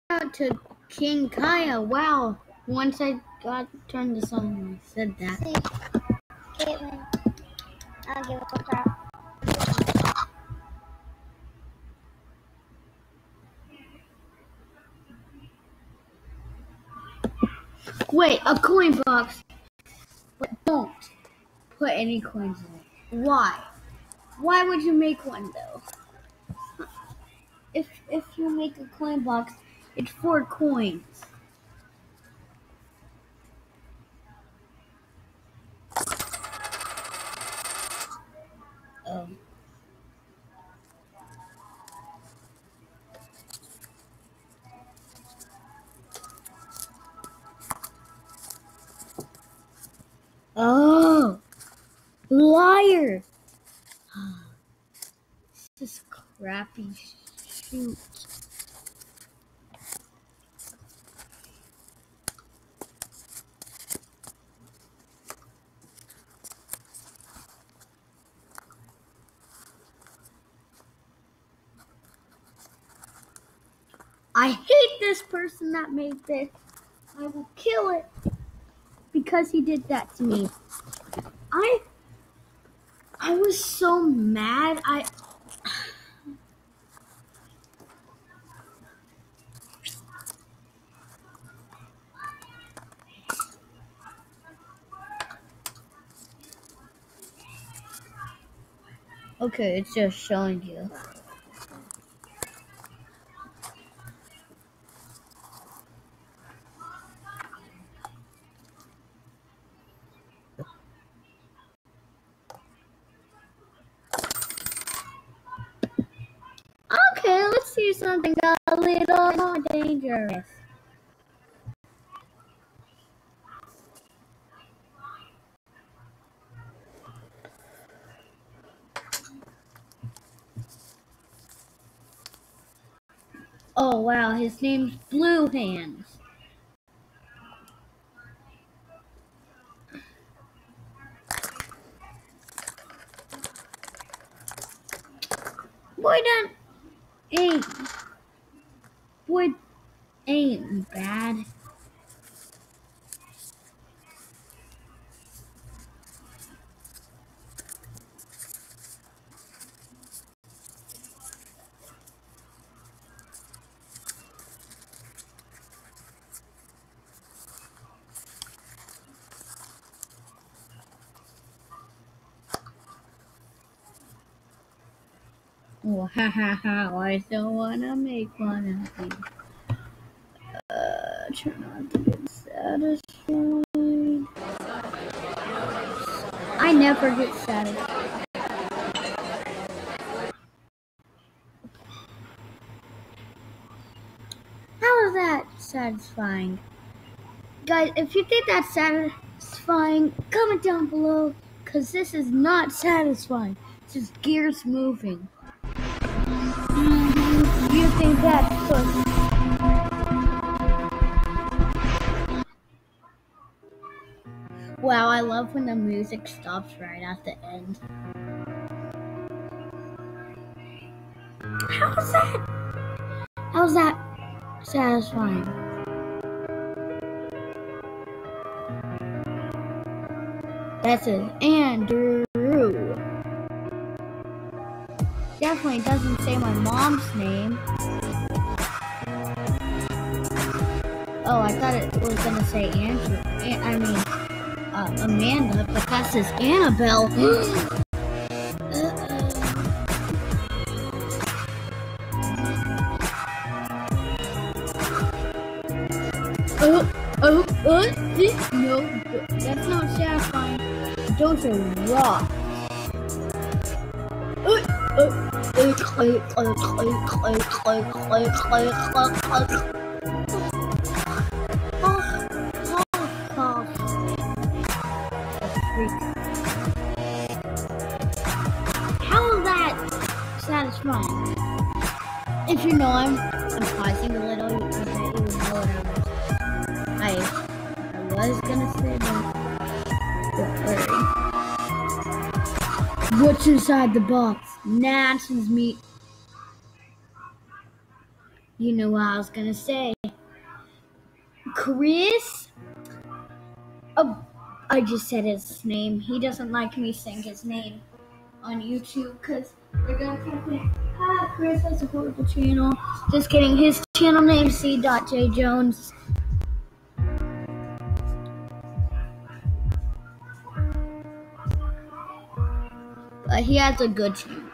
out to King Kaya. Wow. Once I turned this on, I said that. See, Caitlin, I don't give a crap. Wait, a coin box. But don't put any coins in it. Why? Why would you make one though? If you make a coin box, it's 4 coins. Oh. Oh, liar! This is crappy shoot. I hate this person that made this. I will kill it because he did that to me. I was so mad. Okay, it's just showing you. Okay, let's see something a little more dangerous. Oh wow, his name's Blue Hands. Boy, that ain't bad. Oh, ha ha ha, I still wanna make one of these. Try not to get satisfied. I never get satisfied. How is that satisfying? Guys, if you think that's satisfying, comment down below, because this is not satisfying. It's just gears moving. You think that's good? Wow, I love when the music stops right at the end. How's that satisfying? That's it. Andrew. Definitely doesn't say my mom's name. Oh, I thought it was gonna say Andrew. Amanda, but that says Annabelle. No, that's not satisfying. Those are raw. How is that satisfying? If you know, I'm pausing a little. You bet you know what I was gonna say that. Don't worry. What's inside the box? Nancy's meat. You know what I was gonna say. Chris. Oh, I just said his name. He doesn't like me saying his name on YouTube because they're gonna come me. Hi, Chris. I support the channel. Just kidding. His channel name is C.J Jones. But he has a good channel.